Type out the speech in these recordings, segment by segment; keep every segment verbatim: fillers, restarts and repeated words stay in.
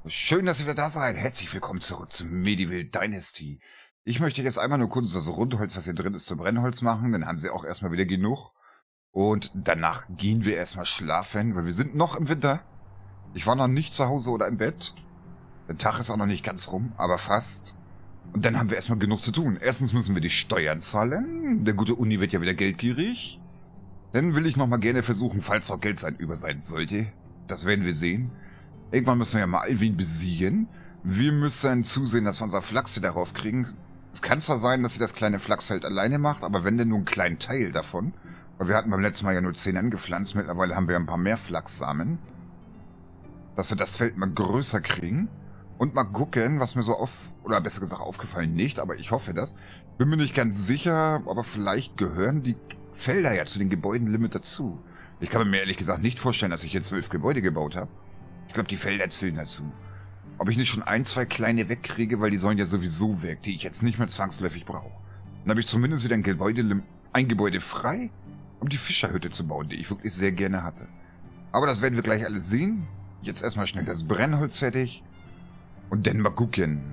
Schön, dass ihr wieder da seid. Herzlich willkommen zurück zu Medieval Dynasty. Ich möchte jetzt einmal nur kurz das Rundholz, was hier drin ist, zu Brennholz machen. Dann haben sie auch erstmal wieder genug. Und danach gehen wir erstmal schlafen, weil wir sind noch im Winter. Ich war noch nicht zu Hause oder im Bett. Der Tag ist auch noch nicht ganz rum, aber fast. Und dann haben wir erstmal genug zu tun. Erstens müssen wir die Steuern zahlen. Der gute Uni wird ja wieder geldgierig. Dann will ich nochmal gerne versuchen, falls noch Geld sein über sein sollte. Das werden wir sehen. Irgendwann müssen wir ja mal Alvin besiegen. Wir müssen zusehen, dass wir unser Flachs wieder raufkriegen. Es kann zwar sein, dass sie das kleine Flachsfeld alleine macht, aber wenn denn nur einen kleinen Teil davon. Weil wir hatten beim letzten Mal ja nur zehn angepflanzt. Mittlerweile haben wir ein paar mehr Flachssamen. Dass wir das Feld mal größer kriegen. Und mal gucken, was mir so auf... Oder besser gesagt aufgefallen nicht, aber ich hoffe das. Bin mir nicht ganz sicher, aber vielleicht gehören die Felder ja zu den Gebäudenlimit dazu. Ich kann mir ehrlich gesagt nicht vorstellen, dass ich jetzt zwölf Gebäude gebaut habe. Ich glaube, die Felder zählen dazu. Ob ich nicht schon ein, zwei kleine wegkriege, weil die sollen ja sowieso weg, die ich jetzt nicht mehr zwangsläufig brauche. Dann habe ich zumindest wieder ein Gebäude, ein Gebäude frei, um die Fischerhütte zu bauen, die ich wirklich sehr gerne hatte. Aber das werden wir gleich alles sehen. Jetzt erstmal schnell das Brennholz fertig. Und dann mal gucken.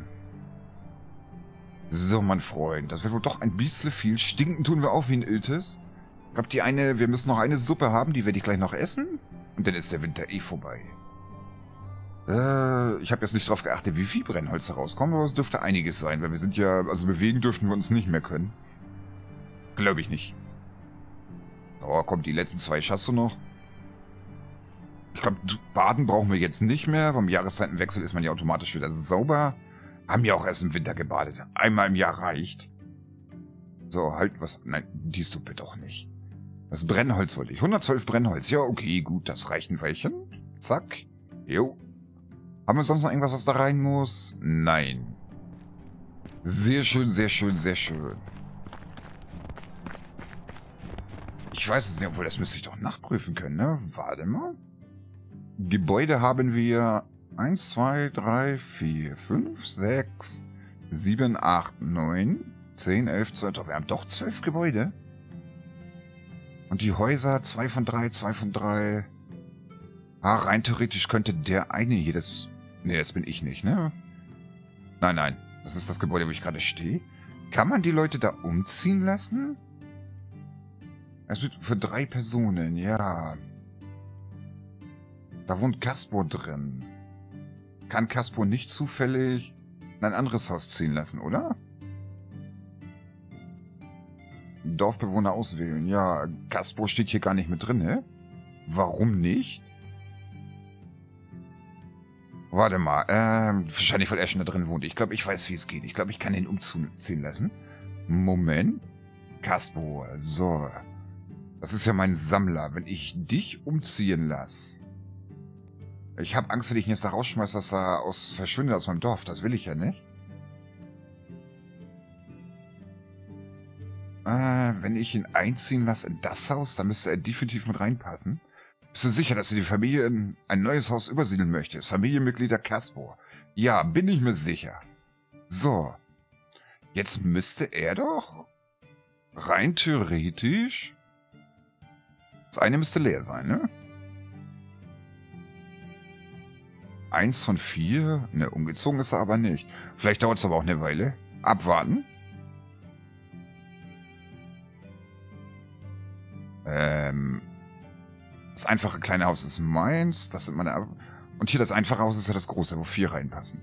So, mein Freund, das wird wohl doch ein bisschen viel. Stinken tun wir auch wie ein Iltis. Ich glaube, die eine, wir müssen noch eine Suppe haben, die werde ich gleich noch essen. Und dann ist der Winter eh vorbei. Äh, ich habe jetzt nicht drauf geachtet, wie viel Brennholz da rauskommt, aber es dürfte einiges sein, weil wir sind ja, also bewegen dürften wir uns nicht mehr können. Glaube ich nicht. Oh, kommt die letzten zwei schaffst du noch. Ich glaube, baden brauchen wir jetzt nicht mehr. Beim Jahreszeitenwechsel ist man ja automatisch wieder sauber. Haben ja auch erst im Winter gebadet. Einmal im Jahr reicht. So, halt was. Nein, die Suppe doch nicht. Das Brennholz wollte ich. hundertzwölf Brennholz. Ja, okay, gut, das reicht ein Weilchen. Zack. Jo. Haben wir sonst noch irgendwas, was da rein muss? Nein. Sehr schön, sehr schön, sehr schön. Ich weiß es nicht, obwohl das müsste ich doch nachprüfen können, ne? Warte mal. Gebäude haben wir eins, zwei, drei, vier, fünf, sechs, sieben, acht, neun, zehn, elf, zwölf. Doch, wir haben doch zwölf Gebäude. Und die Häuser, zwei von drei, zwei von drei. Ah, rein theoretisch könnte der eine hier, das... Nee, das bin ich nicht, ne? Nein, nein. Das ist das Gebäude, wo ich gerade stehe. Kann man die Leute da umziehen lassen? Es wird für drei Personen, ja. Da wohnt Kaspor drin. Kann Kaspor nicht zufällig in ein anderes Haus ziehen lassen, oder? Dorfbewohner auswählen. Ja, Kaspor steht hier gar nicht mit drin, ne? Warum nicht? Warte mal, ähm, wahrscheinlich, weil er schon da drin wohnt. Ich glaube, ich weiß, wie es geht. Ich glaube, ich kann ihn umziehen lassen. Moment. Kaspor, so. Das ist ja mein Sammler. Wenn ich dich umziehen lasse. Ich habe Angst, wenn ich ihn jetzt da rausschmeiße, dass er aus, verschwindet aus meinem Dorf. Das will ich ja nicht. Äh, wenn ich ihn einziehen lasse in das Haus, dann müsste er definitiv mit reinpassen. Bist du sicher, dass du die Familie in ein neues Haus übersiedeln möchtest? Familienmitglieder Kaspor. Ja, bin ich mir sicher. So. Jetzt müsste er doch rein theoretisch... Das eine müsste leer sein, ne? Eins von vier? Ne, umgezogen ist er aber nicht. Vielleicht dauert es aber auch eine Weile. Abwarten. Ähm... Das einfache kleine Haus ist meins. Das sind meine... Ab Und hier das einfache Haus ist ja das große, wo vier reinpassen.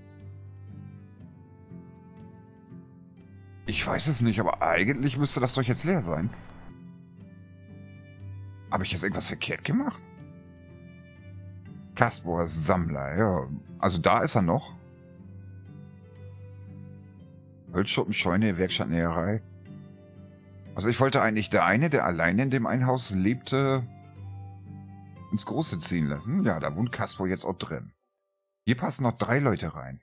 Ich weiß es nicht, aber eigentlich müsste das doch jetzt leer sein. Habe ich jetzt irgendwas verkehrt gemacht? Kaspor, Sammler, ja. Also da ist er noch. Holzschuppen, Scheune, Werkstatt, Näherei. Also ich wollte eigentlich der eine, der alleine in dem einen Haus lebte... ins Große ziehen lassen. Ja, da wohnt Kaspor jetzt auch drin. Hier passen noch drei Leute rein.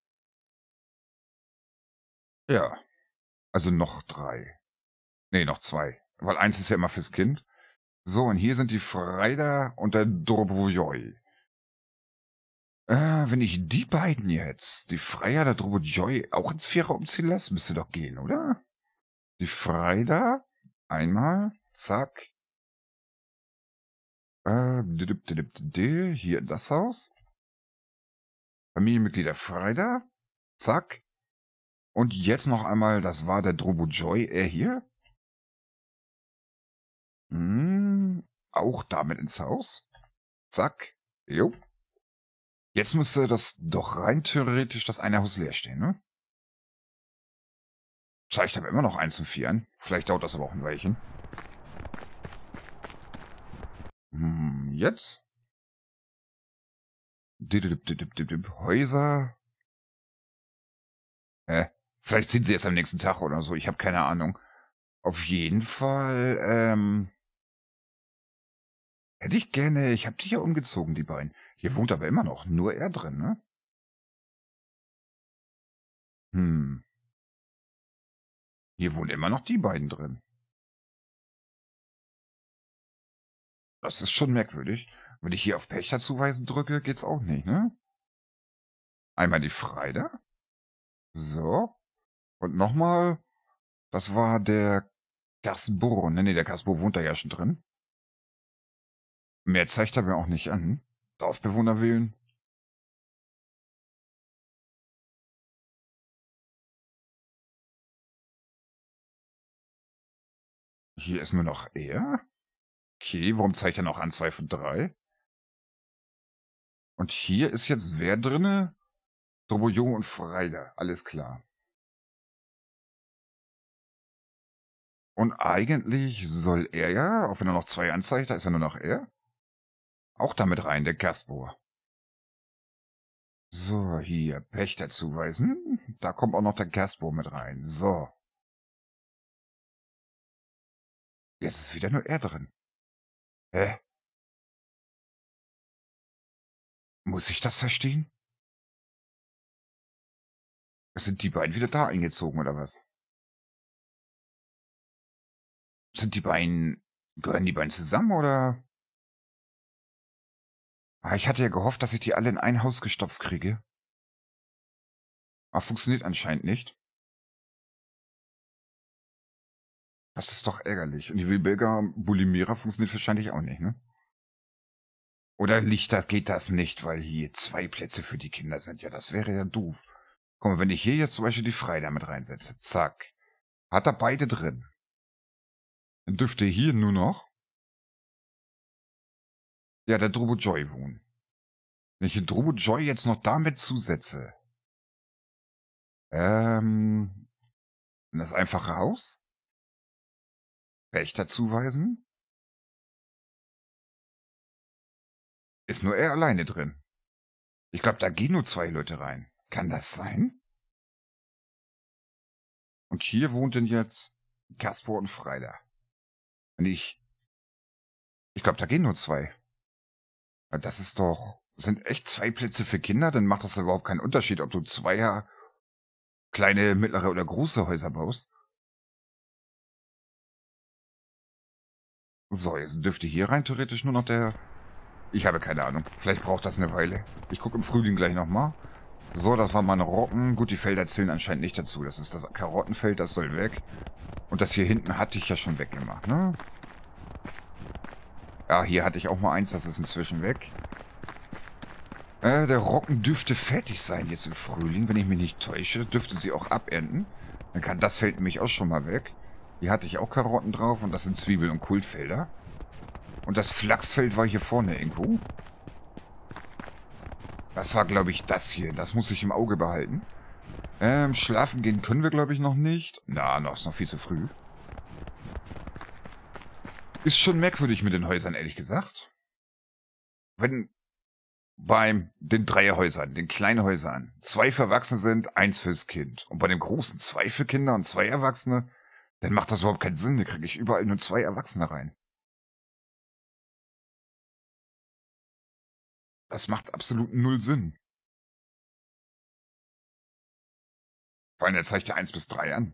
Ja. Also noch drei. Nee, noch zwei. Weil eins ist ja immer fürs Kind. So, und hier sind die Freider und der Drobojoi. Äh, wenn ich die beiden jetzt, die Freier, der Drobojoi, auch ins Vierer umziehen lasse, müsste doch gehen, oder? Die Freider, einmal, zack. Äh, hier in das Haus. Familienmitglieder Freider. Zack. Und jetzt noch einmal, das war der Drobo-Joy, er hier. Hm, auch damit ins Haus. Zack. Jo. Jetzt müsste das doch rein theoretisch das eine Haus leer stehen, ne? Zeigt aber immer noch eins und vier an. Vielleicht dauert das aber auch ein Weilchen. Hm, jetzt? Dididip, didip, didip, Häuser. Äh, vielleicht sind sie erst am nächsten Tag oder so. Ich habe keine Ahnung. Auf jeden Fall, ähm... hätte ich gerne... Ich habe die ja umgezogen, die beiden. Hier wohnt aber immer noch nur er drin, ne? Hm. Hier wohnen immer noch die beiden drin. Das ist schon merkwürdig. Wenn ich hier auf Pächter zuweisen drücke, geht's auch nicht, ne? Einmal die Freider. So. Und nochmal. Das war der Gasbo. Ne, ne, der Gasbo wohnt da ja schon drin. Mehr zeigt er mir auch nicht an. Dorfbewohner wählen. Hier ist nur noch er. Okay, warum zeigt er noch an zwei von drei? Und hier ist jetzt wer drinne? Drobojo und Freider. Alles klar. Und eigentlich soll er ja, auch wenn er noch zwei anzeigt, da ist ja nur noch er, auch damit rein, der Gasbohr. So, hier, Pächter zuweisen. Da kommt auch noch der Gasbohr mit rein. So. Jetzt ist wieder nur er drin. Hä? Muss ich das verstehen? Sind die beiden wieder da eingezogen, oder was? Sind die beiden... Gehören die beiden zusammen, oder... Ah, ich hatte ja gehofft, dass ich die alle in ein Haus gestopft kriege. Aber funktioniert anscheinend nicht. Das ist doch ärgerlich. Und die Wilberger Bulimierer funktioniert wahrscheinlich auch nicht, ne? Oder liegt das, geht das nicht, weil hier zwei Plätze für die Kinder sind? Ja, das wäre ja doof. Guck mal, wenn ich hier jetzt zum Beispiel die Freider mit reinsetze, zack, hat er beide drin. Dann dürfte hier nur noch, ja, der Drobo Joy wohnen. Wenn ich den Drobo Joy jetzt noch damit zusetze, ähm, in das einfache Haus, Pächter zuweisen, ist nur er alleine drin. Ich glaube, da gehen nur zwei Leute rein. Kann das sein? Und hier wohnt denn jetzt Kasper und Freider. Wenn ich... Ich glaube, da gehen nur zwei. Das ist doch... Sind echt zwei Plätze für Kinder? Dann macht das überhaupt keinen Unterschied, ob du zweier kleine, mittlere oder große Häuser baust. So, jetzt dürfte hier rein theoretisch nur noch der... Ich habe keine Ahnung. Vielleicht braucht das eine Weile. Ich gucke im Frühling gleich nochmal. So, das war meine Rocken. Gut, die Felder zählen anscheinend nicht dazu. Das ist das Karottenfeld, das soll weg. Und das hier hinten hatte ich ja schon weggemacht, ne? Ja, hier hatte ich auch mal eins, das ist inzwischen weg. Äh, der Rocken dürfte fertig sein jetzt im Frühling, wenn ich mich nicht täusche. Dürfte sie auch abernten. Dann kann das Feld nämlich auch schon mal weg. Hier hatte ich auch Karotten drauf und das sind Zwiebel- und Kultfelder. Und das Flachsfeld war hier vorne irgendwo. Das war, glaube ich, das hier. Das muss ich im Auge behalten. Ähm, schlafen gehen können wir, glaube ich, noch nicht. Na, noch ist noch viel zu früh. Ist schon merkwürdig mit den Häusern, ehrlich gesagt. Wenn beim den Dreierhäusern, den kleinen Häusern, zwei für Erwachsene sind, eins fürs Kind. Und bei den großen zwei für Kinder und zwei Erwachsene, dann macht das überhaupt keinen Sinn. Da kriege ich überall nur zwei Erwachsene rein. Das macht absolut null Sinn. Vor allem, der zeigt ja eins bis drei an.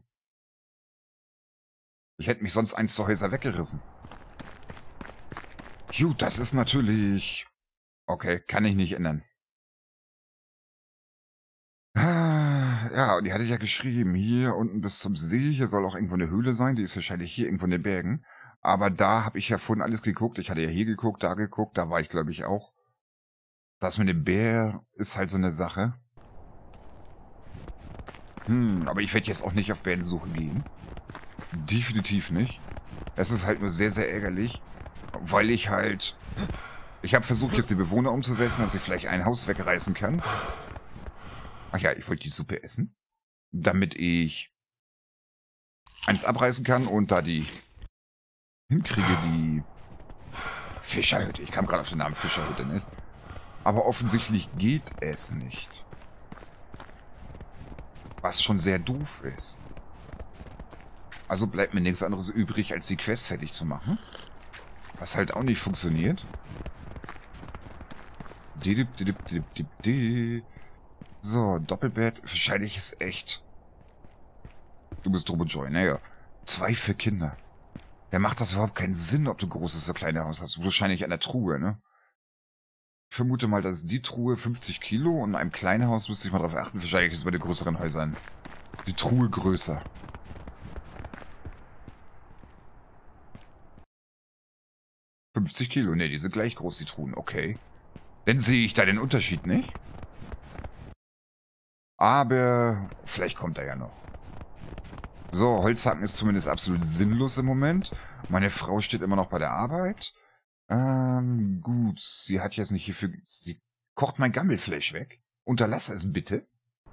Ich hätte mich sonst eins zu Häuser weggerissen. Gut, das ist natürlich... Okay, kann ich nicht ändern. Ah, ja, und die hatte ich ja geschrieben. Hier unten bis zum See. Hier soll auch irgendwo eine Höhle sein. Die ist wahrscheinlich hier irgendwo in den Bergen. Aber da habe ich ja vorhin alles geguckt. Ich hatte ja hier geguckt, da geguckt. Da war ich, glaube ich, auch. Das mit dem Bär ist halt so eine Sache. Hm, aber ich werde jetzt auch nicht auf Bärensuche gehen. Definitiv nicht. Es ist halt nur sehr, sehr ärgerlich, weil ich halt... Ich habe versucht, jetzt die Bewohner umzusetzen, dass ich vielleicht ein Haus wegreißen kann. Ach ja, ich wollte die Suppe essen. Damit ich eins abreißen kann und da die hinkriege, die Fischerhütte. Ich kam gerade auf den Namen Fischerhütte, nicht? Aber offensichtlich geht es nicht. Was schon sehr doof ist. Also bleibt mir nichts anderes übrig, als die Quest fertig zu machen. Was halt auch nicht funktioniert. So, Doppelbett. Wahrscheinlich ist echt... Du bist Drum und Joy, naja. Zwei für Kinder. Da macht das überhaupt keinen Sinn, ob du großes oder kleines Haus hast. Wahrscheinlich an der Truhe, ne? Ich vermute mal, dass die Truhe fünfzig Kilo und in einem kleinen Haus müsste ich mal drauf achten. Wahrscheinlich ist es bei den größeren Häusern die Truhe größer. fünfzig Kilo, ne, die sind gleich groß, die Truhen, okay. Dann sehe ich da den Unterschied nicht. Aber vielleicht kommt er ja noch. So, Holzhacken ist zumindest absolut sinnlos im Moment. Meine Frau steht immer noch bei der Arbeit. Ähm, gut, sie hat jetzt nicht hierfür... Sie kocht mein Gammelfleisch weg. Unterlass es bitte.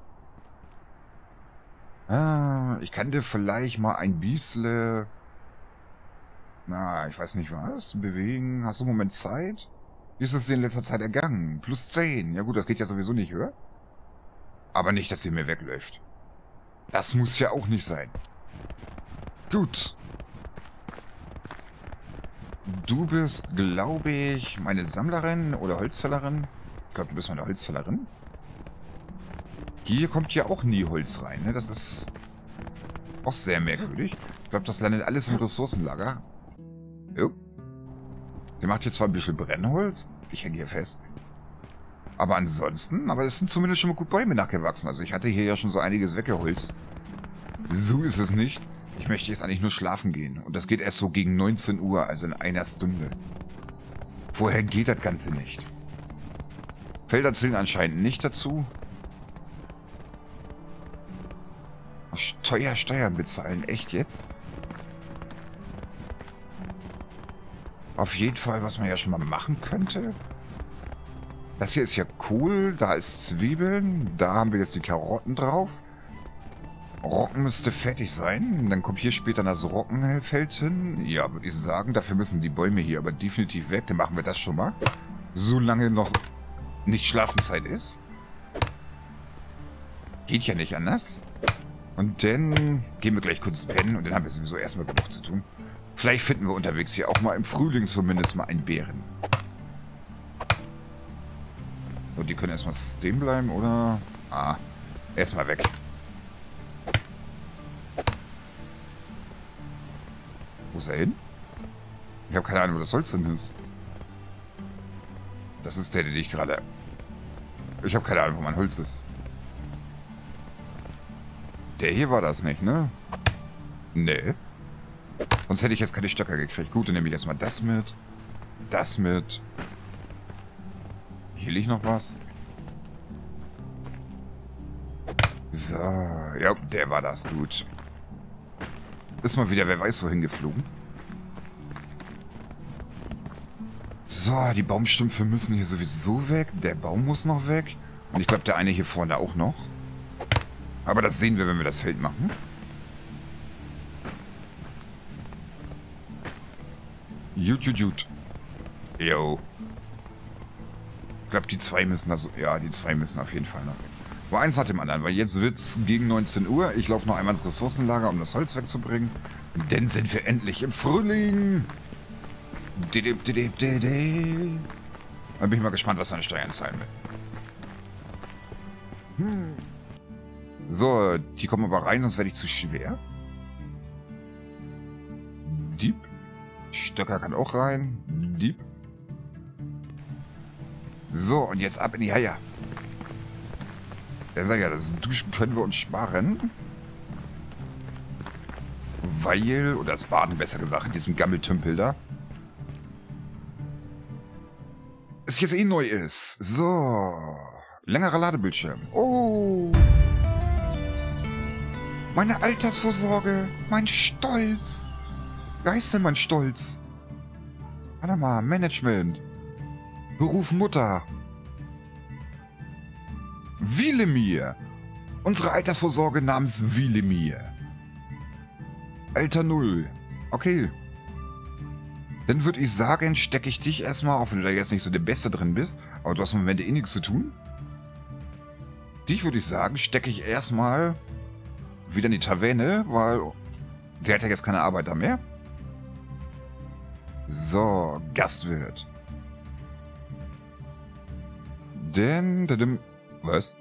Ah, ich kann dir vielleicht mal ein bisschen... Na, ich weiß nicht was. Bewegen. Hast du einen Moment Zeit? Wie ist es dir in letzter Zeit ergangen? Plus zehn. Ja gut, das geht ja sowieso nicht höher. Aber nicht, dass sie mir wegläuft. Das muss ja auch nicht sein. Gut. Du bist, glaube ich, meine Sammlerin oder Holzfällerin. Ich glaube, du bist meine Holzfällerin. Hier kommt ja auch nie Holz rein, ne? Das ist auch sehr merkwürdig. Ich glaube, das landet alles im Ressourcenlager. Jo. Der macht hier zwar ein bisschen Brennholz. Ich hänge hier fest. Aber ansonsten, aber es sind zumindest schon mal gut Bäume nachgewachsen. Also ich hatte hier ja schon so einiges weggeholzt. So ist es nicht. Ich möchte jetzt eigentlich nur schlafen gehen. Und das geht erst so gegen neunzehn Uhr, also in einer Stunde. Vorher geht das Ganze nicht. Felder zählen anscheinend nicht dazu. Steuer, Steuern bezahlen. Echt jetzt? Auf jeden Fall, was man ja schon mal machen könnte. Das hier ist ja cool. Da ist Zwiebeln. Da haben wir jetzt die Karotten drauf. Roggen müsste fertig sein. Dann kommt hier später das Roggenfeld hin. Ja, würde ich sagen. Dafür müssen die Bäume hier aber definitiv weg. Dann machen wir das schon mal. Solange noch nicht Schlafenszeit ist. Geht ja nicht anders. Und dann gehen wir gleich kurz pennen. Und dann haben wir sowieso erstmal genug zu tun. Vielleicht finden wir unterwegs hier auch mal im Frühling zumindest mal einen Bären. Und die können erstmal stehen bleiben, oder? Ah, erstmal weg. Wo ist er hin? Ich habe keine Ahnung, wo das Holz drin ist. Das ist der, den ich gerade... Ich habe keine Ahnung, wo mein Holz ist. Der hier war das nicht, ne? Nee. Sonst hätte ich jetzt keine Stöcker gekriegt. Gut, dann nehme ich erstmal das mit. Das mit. Hier liegt noch was. So, ja, der war das. Gut. Ist mal wieder, wer weiß wohin geflogen. So, die Baumstümpfe müssen hier sowieso weg. Der Baum muss noch weg. Und ich glaube, der eine hier vorne auch noch. Aber das sehen wir, wenn wir das Feld machen. Jut, jut, jut. Jo. Ich glaube, die zwei müssen also... Ja, die zwei müssen auf jeden Fall noch weg. Aber eins hat dem anderen, weil jetzt wird es gegen neunzehn Uhr. Ich laufe noch einmal ins Ressourcenlager, um das Holz wegzubringen. Und dann sind wir endlich im Frühling. Didip, didip, didip. Dann bin ich mal gespannt, was wir an Steuern zahlen müssen. Hm. So, die kommen aber rein, sonst werde ich zu schwer. Dieb. Stöcker kann auch rein. Dieb. So, und jetzt ab in die Haie. Der sagt ja, das Duschen können wir uns sparen. Weil, oder das Baden besser gesagt, in diesem Gammeltümpel da. Es jetzt eh neu ist. So. Längerer Ladebildschirm. Oh. Meine Altersvorsorge. Mein Stolz. Wie heißt denn mein Stolz? Warte mal. Management. Beruf Mutter. Wilemir. Unsere Altersvorsorge namens Wilemir. Alter Null. Okay. Dann würde ich sagen, stecke ich dich erstmal, auch wenn du da jetzt nicht so der Beste drin bist, aber du hast im Moment eh nichts zu tun. Dich würde ich sagen, stecke ich erstmal wieder in die Taverne, weil der hat ja jetzt keine Arbeiter mehr. So, Gastwirt. Denn, denn, was?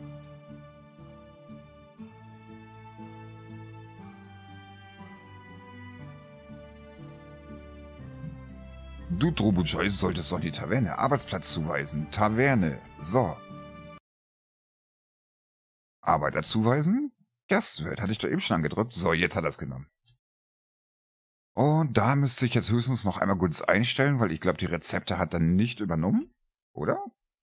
Du, Drobo Joyce, solltest doch in die Taverne Arbeitsplatz zuweisen. Taverne. So. Arbeiter zuweisen? Gastwirt. Hatte ich doch eben schon angedrückt. So, jetzt hat er es genommen. Und da müsste ich jetzt höchstens noch einmal kurz einstellen, weil ich glaube, die Rezepte hat er nicht übernommen. Oder?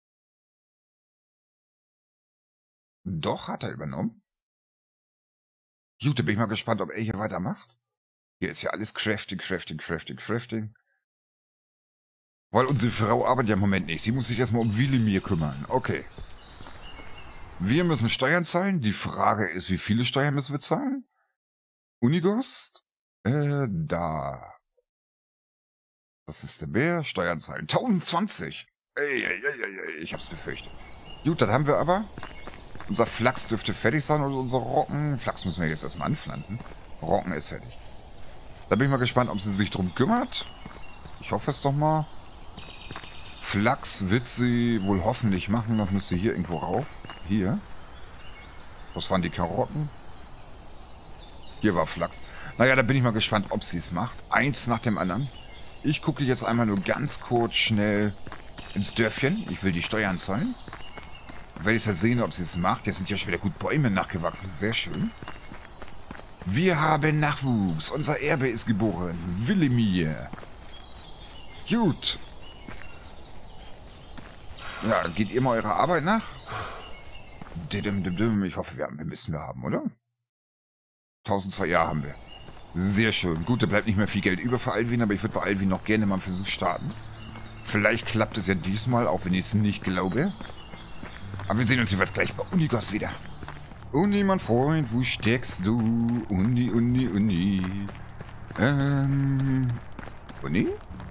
Doch, hat er übernommen. Gut, da bin ich mal gespannt, ob er hier weitermacht. Hier ist ja alles Crafting, Crafting, Crafting, Crafting. Weil unsere Frau arbeitet ja im Moment nicht. Sie muss sich erstmal um Wilemir kümmern. Okay. Wir müssen Steuern zahlen. Die Frage ist, wie viele Steuern müssen wir zahlen? Unigost? Äh, da. Das ist der Bär. Steuern zahlen. tausendzwanzig. Ey, ey, ey, ey, ich hab's befürchtet. Gut, dann haben wir aber. Unser Flachs dürfte fertig sein und unser Rocken. Flachs müssen wir jetzt erstmal anpflanzen. Rocken ist fertig. Da bin ich mal gespannt, ob sie sich drum kümmert. Ich hoffe es doch mal. Flachs wird sie wohl hoffentlich machen. Das müsste hier irgendwo rauf. Hier. Das waren die Karotten. Hier war Flachs. Naja, da bin ich mal gespannt, ob sie es macht. Eins nach dem anderen. Ich gucke jetzt einmal nur ganz kurz schnell ins Dörfchen. Ich will die Steuern zahlen. Werde ich ja sehen, ob sie es macht. Jetzt sind ja schon wieder gut Bäume nachgewachsen. Sehr schön. Wir haben Nachwuchs. Unser Erbe ist geboren. Wilemir. Gut. Ja, geht ihr mal eurer Arbeit nach? Ich hoffe, wir haben, wir müssen wir haben, oder? tausendzwei Jahre haben wir. Sehr schön. Gut, da bleibt nicht mehr viel Geld über für Alvin, aber ich würde bei Alvin noch gerne mal einen Versuch starten. Vielleicht klappt es ja diesmal, auch wenn ich es nicht glaube. Aber wir sehen uns jeweils gleich bei Unigos wieder. Uni, mein Freund, wo steckst du? Uni, Uni, Uni. Ähm... Uni?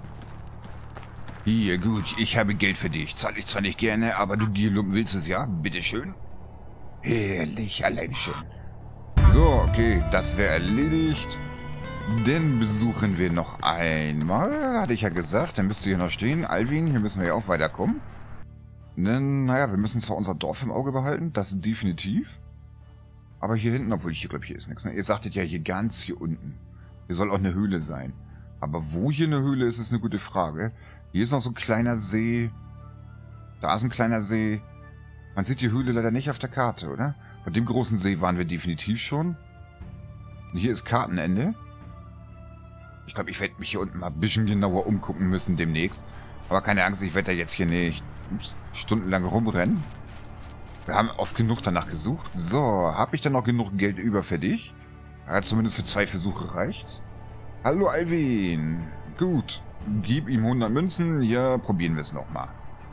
Hier, gut, ich habe Geld für dich. Zahle ich zwar nicht gerne, aber du Gierlumpen willst es ja? Bitteschön. Herrlich, allein schon. So, okay, das wäre erledigt. Dann besuchen wir noch einmal, hatte ich ja gesagt, dann müsste hier noch stehen. Alvin, hier müssen wir ja auch weiterkommen. Denn, naja, wir müssen zwar unser Dorf im Auge behalten, das definitiv. Aber hier hinten, obwohl ich hier glaube, hier ist nichts. Ne? Ihr sagtet ja hier ganz hier unten. Hier soll auch eine Höhle sein. Aber wo hier eine Höhle ist, ist eine gute Frage. Hier ist noch so ein kleiner See. Da ist ein kleiner See. Man sieht die Höhle leider nicht auf der Karte, oder? Bei dem großen See waren wir definitiv schon. Und hier ist Kartenende. Ich glaube, ich werde mich hier unten mal ein bisschen genauer umgucken müssen demnächst. Aber keine Angst, ich werde da jetzt hier nicht ups, stundenlang rumrennen. Wir haben oft genug danach gesucht. So, habe ich dann noch genug Geld über für dich? Ja, zumindest für zwei Versuche reicht's. Hallo Alvin. Gut. Gib ihm hundert Münzen. Ja, probieren wir es nochmal.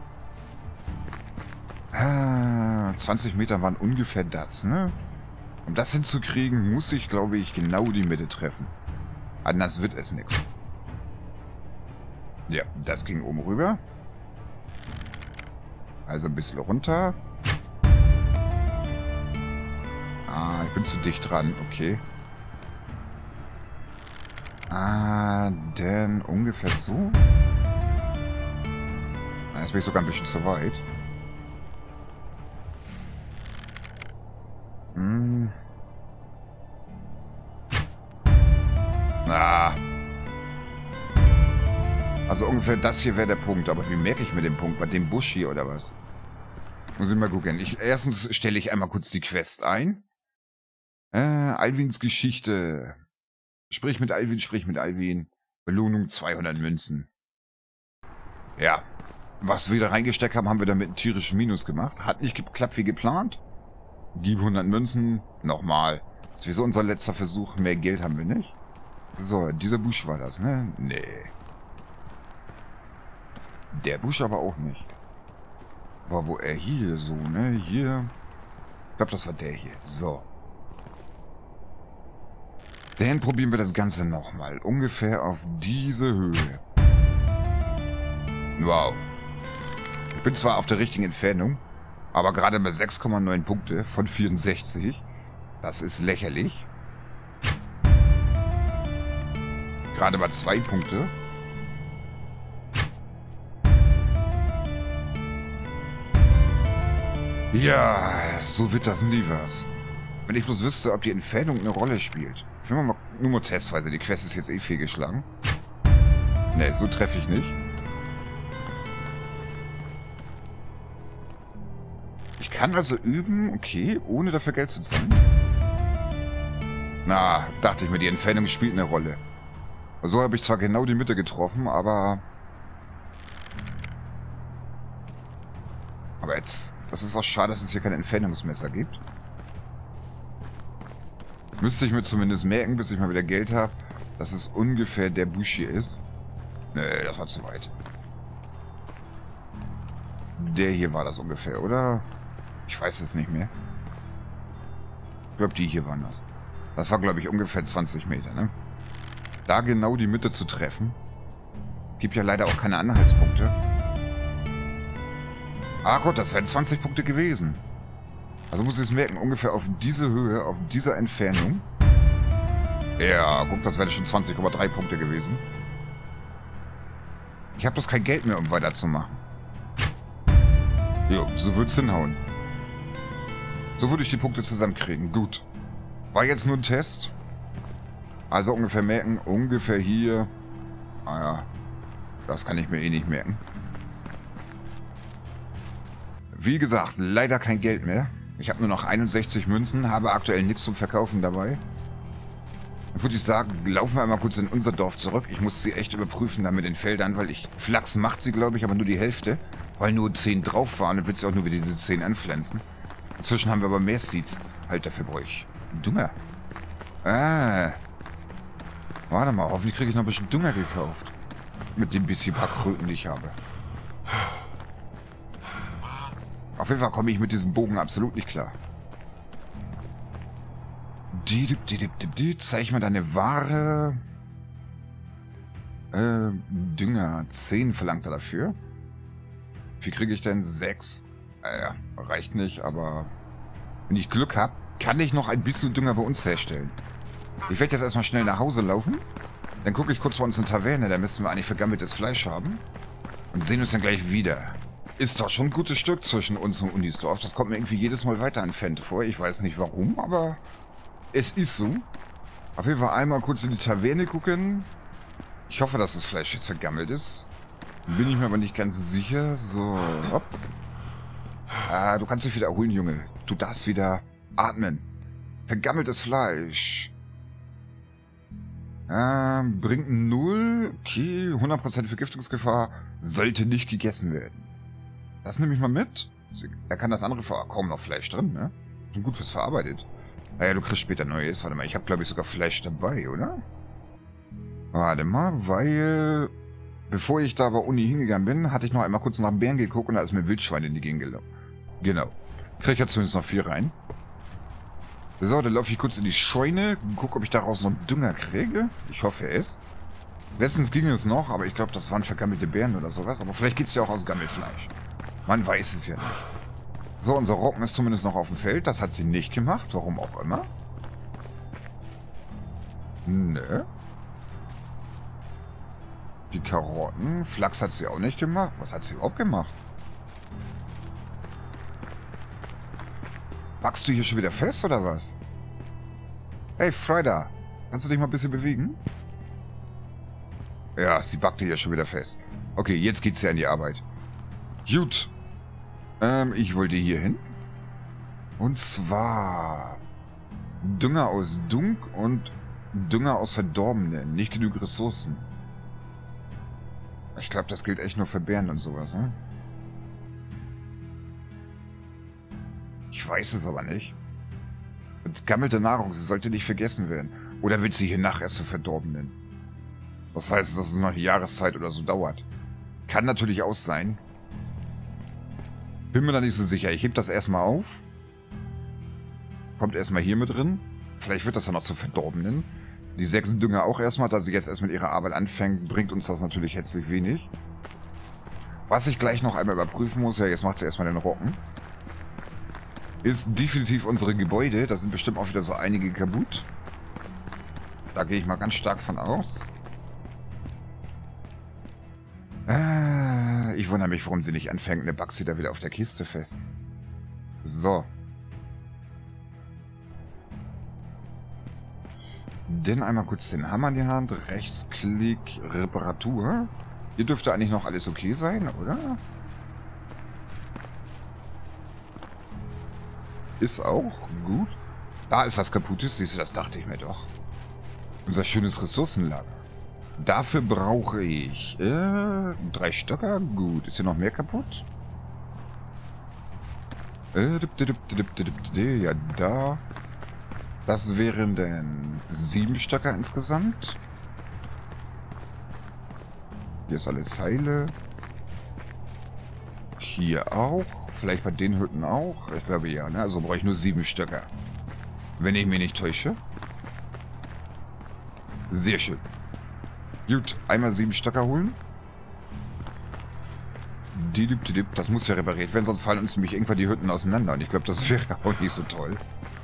Ah, zwanzig Meter waren ungefähr das, ne? Um das hinzukriegen, muss ich, glaube ich, genau die Mitte treffen. Anders wird es nichts. Ja, das ging oben rüber. Also ein bisschen runter. Ah, ich bin zu dicht dran. Okay. Ah, denn ungefähr so. Ah, jetzt bin ich sogar ein bisschen zu weit. Hm. Ah. Also ungefähr das hier wäre der Punkt. Aber wie merke ich mir den Punkt? Bei dem Busch hier oder was? Muss ich mal gucken. Ich, erstens stelle ich einmal kurz die Quest ein. Äh, Alvins Geschichte. Sprich mit Alvin, sprich mit Alvin. Belohnung zweihundert Münzen. Ja. Was wir da reingesteckt haben, haben wir damit einen tierischen Minus gemacht. Hat nicht geklappt wie geplant. Gib hundert Münzen. Nochmal. Das ist wieso unser letzter Versuch. Mehr Geld haben wir nicht. So, dieser Busch war das, ne? Nee. Der Busch aber auch nicht. Aber wo er hier so, ne? Hier. Ich glaube, das war der hier. So. Dann probieren wir das Ganze nochmal. Ungefähr auf diese Höhe. Wow. Ich bin zwar auf der richtigen Entfernung, aber gerade bei sechs Komma neun Punkte von vierundsechzig. Das ist lächerlich. Gerade mal zwei Punkte. Ja, so wird das nie was. Wenn ich bloß wüsste, ob die Entfernung eine Rolle spielt. Ich will mal nur mal testweise. Die Quest ist jetzt eh fehlgeschlagen. Ne, so treffe ich nicht. Ich kann also üben, okay, ohne dafür Geld zu zahlen. Na, dachte ich mir, die Entfernung spielt eine Rolle. So habe ich zwar genau die Mitte getroffen, aber... Aber jetzt... Das ist auch schade, dass es hier kein Entfernungsmesser gibt. Müsste ich mir zumindest merken, bis ich mal wieder Geld habe, dass es ungefähr der Busch hier ist. Nee, das war zu weit. Der hier war das ungefähr, oder? Ich weiß es nicht mehr. Ich glaube, die hier waren das. Das war, glaube ich, ungefähr zwanzig Meter, ne? Da genau die Mitte zu treffen. Gibt ja leider auch keine Anhaltspunkte. Ah gut, das wären zwanzig Punkte gewesen. Also muss ich es merken, ungefähr auf diese Höhe, auf dieser Entfernung. Ja, guck, das wäre schon zwanzig Komma drei Punkte gewesen. Ich habe bloß kein Geld mehr, um weiterzumachen. Jo, so wird's hinhauen. So würde ich die Punkte zusammenkriegen. Gut. War jetzt nur ein Test. Also ungefähr merken, ungefähr hier. Ah ja, das kann ich mir eh nicht merken. Wie gesagt, leider kein Geld mehr. Ich habe nur noch einundsechzig Münzen, habe aktuell nichts zum Verkaufen dabei. Dann würde ich sagen, laufen wir einmal kurz in unser Dorf zurück. Ich muss sie echt überprüfen da mit den Feldern, weil ich... Flachs macht sie, glaube ich, aber nur die Hälfte. Weil nur zehn drauf waren, dann wird sie auch nur wieder diese zehn anpflanzen. Inzwischen haben wir aber mehr Seeds. Halt, dafür brauche ich Dünger. Ah. Warte mal, hoffentlich kriege ich noch ein bisschen Dünger gekauft. Mit dem bisschen paar Kröten, die ich habe. Auf jeden Fall komme ich mit diesem Bogen absolut nicht klar. Die, die, die, die, die, zeig mal deine Ware. Äh, Dünger. zehn verlangt er dafür. Wie kriege ich denn? sechs. Äh, ja, reicht nicht, aber wenn ich Glück habe, kann ich noch ein bisschen Dünger bei uns herstellen. Ich werde jetzt erstmal schnell nach Hause laufen. Dann gucke ich kurz bei uns in Taverne, da müssten wir eigentlich vergammeltes Fleisch haben. Und sehen uns dann gleich wieder. Ist doch schon ein gutes Stück zwischen uns und Unisdorf. Das kommt mir irgendwie jedes Mal weiter entfernt vor. Ich weiß nicht warum, aber es ist so. Auf jeden Fall einmal kurz in die Taverne gucken. Ich hoffe, dass das Fleisch jetzt vergammelt ist. Bin ich mir aber nicht ganz sicher. So, hopp. Ah, du kannst dich wieder erholen, Junge. Du darfst wieder atmen. Vergammeltes Fleisch. Ähm, bringt null. Okay, hundert Prozent Vergiftungsgefahr. Sollte nicht gegessen werden. Das nehme ich mal mit. Er kann das andere ver... Kaum noch Fleisch drin, ne? Schon gut fürs verarbeitet. Naja, du kriegst später Neues. Warte mal, ich habe glaube ich sogar Fleisch dabei, oder? Warte mal, weil... Bevor ich da bei Uni hingegangen bin, hatte ich noch einmal kurz nach Bären geguckt und da ist mir Wildschwein in die Gegend gelaufen. Genau. Krieg ich ja zumindest noch viel rein. So, dann laufe ich kurz in die Scheune und gucke, ob ich daraus noch Dünger kriege. Ich hoffe es. Letztens ging es noch, aber ich glaube, das waren vergammelte Beeren oder sowas. Aber vielleicht geht es ja auch aus Gammelfleisch. Man weiß es ja nicht. So, unser Roggen ist zumindest noch auf dem Feld. Das hat sie nicht gemacht, warum auch immer. Nö. Die Karotten. Flachs hat sie auch nicht gemacht. Was hat sie überhaupt gemacht? Backst du hier schon wieder fest, oder was? Hey, Frida. Kannst du dich mal ein bisschen bewegen? Ja, sie backte hier schon wieder fest. Okay, jetzt geht's ja an die Arbeit. Gut. Ähm, ich wollte hier hin. Und zwar... Dünger aus Dunk und Dünger aus Verdorbenen. Nicht genug Ressourcen. Ich glaube, das gilt echt nur für Bären und sowas, ne? Ich weiß es aber nicht. Gammelte Nahrung, sie sollte nicht vergessen werden. Oder wird sie hier nachher erst zur Verdorbenen? Das heißt, dass es noch eine Jahreszeit oder so dauert. Kann natürlich auch sein. Bin mir da nicht so sicher. Ich heb das erstmal auf. Kommt erstmal hier mit drin. Vielleicht wird das ja noch zu Verdorbenen. Die Sechsendünger auch erstmal, da sie jetzt erst mit ihrer Arbeit anfängt, bringt uns das natürlich herzlich wenig. Was ich gleich noch einmal überprüfen muss, ja, jetzt macht sie erstmal den Rocken, ist definitiv unsere Gebäude. Da sind bestimmt auch wieder so einige kaputt. Da gehe ich mal ganz stark von aus. Äh, ich wundere mich, warum sie nicht anfängt. Eine Bug sie da wieder auf der Kiste fest. So. Dann einmal kurz den Hammer in die Hand. Rechtsklick, Reparatur. Hier dürfte eigentlich noch alles okay sein, oder? Ist auch gut. Da ist was Kaputtes. Siehst du, das dachte ich mir doch. Unser schönes Ressourcenlager. Dafür brauche ich äh, drei Stöcker. Gut. Ist hier noch mehr kaputt? Äh, dip, dip, dip, dip, dip, ja, da. Das wären dann sieben Stöcker insgesamt. Hier ist alles Seile. Hier auch. Vielleicht bei den Hütten auch. Ich glaube ja, ne? Also brauche ich nur sieben Stöcker. Wenn ich mich nicht täusche. Sehr schön. Gut, einmal sieben Stöcker holen. Das muss ja repariert werden, sonst fallen uns nämlich irgendwann die Hütten auseinander. Und ich glaube, das wäre auch nicht so toll.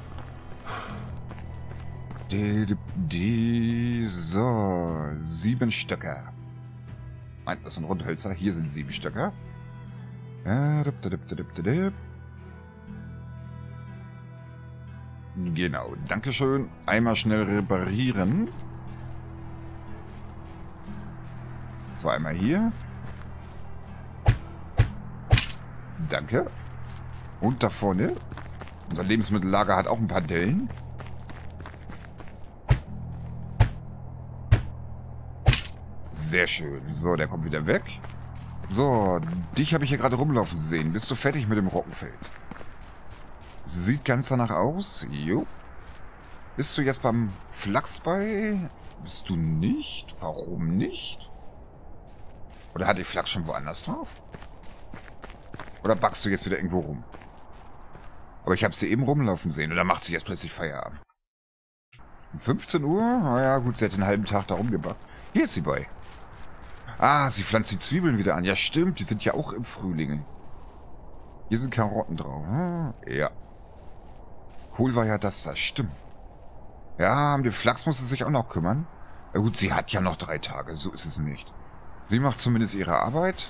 So, sieben Stöcker. Nein, das sind Rundhölzer. Hier sind sieben Stöcker. Genau, dankeschön. Einmal schnell reparieren. So, einmal hier. Danke. Und da vorne. Unser Lebensmittellager hat auch ein paar Dellen. Sehr schön. So, der kommt wieder weg. So, dich habe ich hier gerade rumlaufen sehen. Bist du fertig mit dem Roggenfeld? Sieht ganz danach aus. Jo. Bist du jetzt beim Flachs bei? Bist du nicht? Warum nicht? Oder hat die Flachs schon woanders drauf? Oder backst du jetzt wieder irgendwo rum? Aber ich habe sie eben rumlaufen sehen. Oder macht sie jetzt plötzlich Feierabend? Um fünfzehn Uhr? Naja, gut, sie hat den halben Tag da rumgebackt. Hier ist sie bei. Ah, sie pflanzt die Zwiebeln wieder an. Ja, stimmt, die sind ja auch im Frühling. Hier sind Karotten drauf. Hm, ja. Cool war ja das, das stimmt. Ja, um den Flachs muss sie sich auch noch kümmern. Na gut, sie hat ja noch drei Tage, so ist es nicht. Sie macht zumindest ihre Arbeit.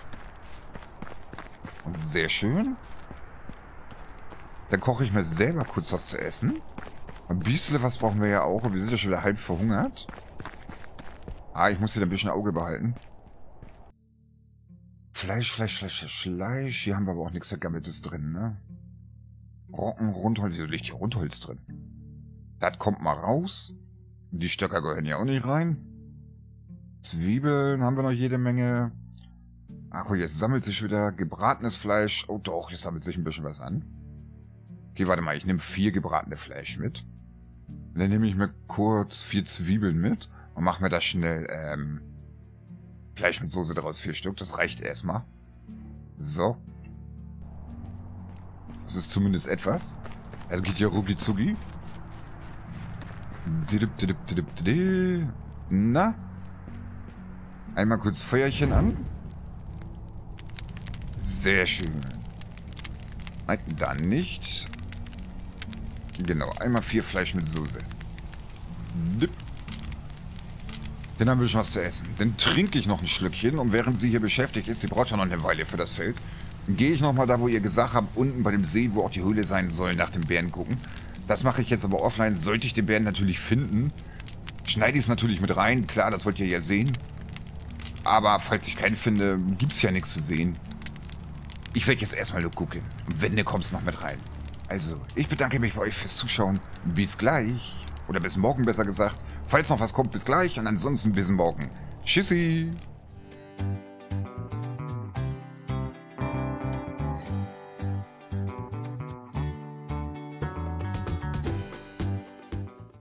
Sehr schön. Dann koche ich mir selber kurz was zu essen. Ein bisschen was brauchen wir ja auch. Und wir sind ja schon wieder halb verhungert. Ah, ich muss hier ein bisschen Auge behalten. Fleisch, Fleisch, Fleisch, Fleisch. Hier haben wir aber auch nichts Vergammeltes drin, ne? Rocken, Rundholz. Wieso liegt hier Rundholz drin? Das kommt mal raus. Die Stöcker gehören ja auch nicht rein. Zwiebeln haben wir noch jede Menge. Ach, oh, jetzt sammelt sich wieder gebratenes Fleisch. Oh doch, jetzt sammelt sich ein bisschen was an. Okay, warte mal, ich nehme vier gebratene Fleisch mit. Dann nehme ich mir kurz vier Zwiebeln mit und mache mir da schnell ähm, Fleisch mit Soße daraus, vier Stück. Das reicht erstmal. So. Das ist zumindest etwas. Also geht ja rucki zucki. Na? Einmal kurz Feuerchen an. Sehr schön. Nein, da nicht. Genau, einmal vier Fleisch mit Soße. Dann haben wir schon was zu essen. Dann trinke ich noch ein Schlückchen und während sie hier beschäftigt ist, sie braucht ja noch eine Weile für das Feld, gehe ich nochmal da, wo ihr gesagt habt, unten bei dem See, wo auch die Höhle sein soll, nach dem Bären gucken. Das mache ich jetzt aber offline. Sollte ich den Bären natürlich finden, schneide ich es natürlich mit rein. Klar, das wollt ihr ja sehen. Aber falls ich keinen finde, gibt es ja nichts zu sehen. Ich werde jetzt erstmal nur gucken. Wenn, du kommst noch mit rein. Also, ich bedanke mich bei euch fürs Zuschauen. Bis gleich. Oder bis morgen besser gesagt. Falls noch was kommt, bis gleich. Und ansonsten bis morgen. Tschüssi.